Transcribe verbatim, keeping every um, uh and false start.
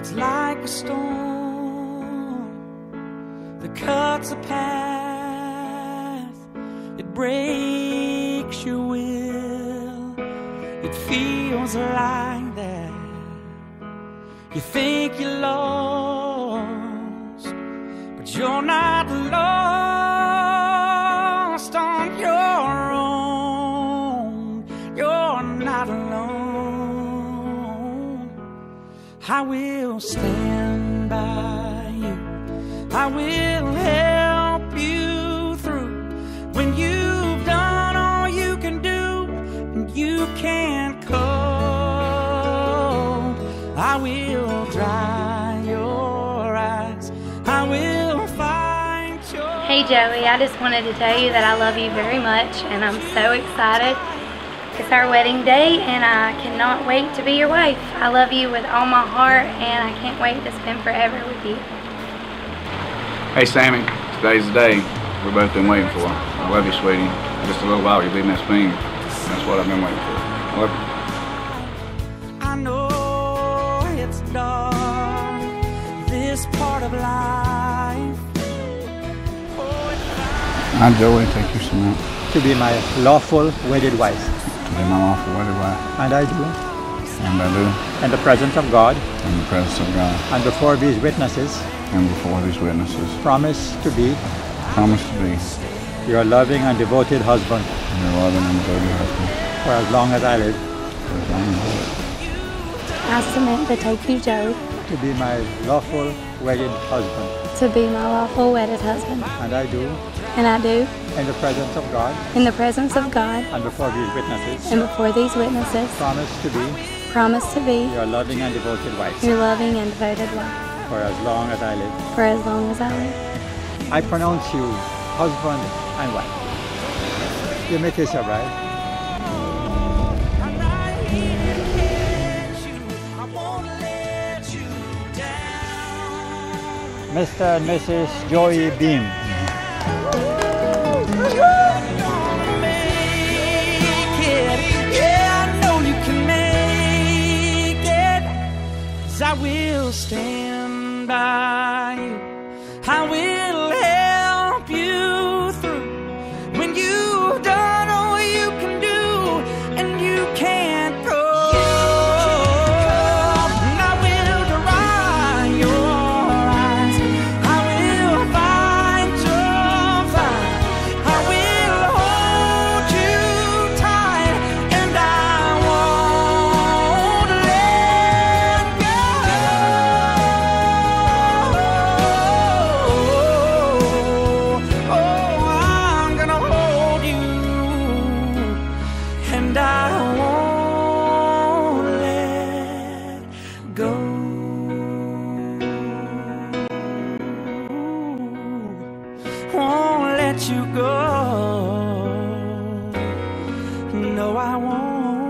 It's like a storm that cuts a path. It breaks your will. It feels like that. You think you're lost, but you're not lost on your own. You're not alone. I will stand by you. I will help you through when you've done all you can do and you can't cope. I will dry your eyes. I will find your... Hey Joey, I just wanted to tell you that I love you very much and I'm so excited. It's our wedding day and I cannot wait to be your wife. I love you with all my heart and I can't wait to spend forever with you. Hey Sammy, today's the day we've both been waiting for. I love you, sweetie. Just a little while you'll be Miss Bean. That's what I've been waiting for. I love you. I know it's dark, this part of life. I, Joey, take you some out. To be my lawful wedded wife. To be my lawful wedded wife. And I do. And I do. In the presence of God. In the presence of God. And before these witnesses. And before these witnesses. Promise to be. Promise to be. Your loving and devoted husband. Your loving and devoted husband. For as long as I live. For as long as I live. I submit to take you, Joey. To be my lawful wedded husband. To be my lawful wedded husband. And I do. And I do. In the presence of God. In the presence of God. And before these witnesses. And before these witnesses. Promise to be. Promise to be. Your loving and devoted wife. Your loving and devoted wife. For as long as I live. For as long as I live. I pronounce you husband and wife. You may kiss your bride. Mister and Missus Joey Beam. I will stand by you. I will help you through when you've done all you can do and you can't go. And I will dry your eyes. I will find your fire. I will hold you tight and I won't let go. And I won't let go. Won't let you go. No, I won't.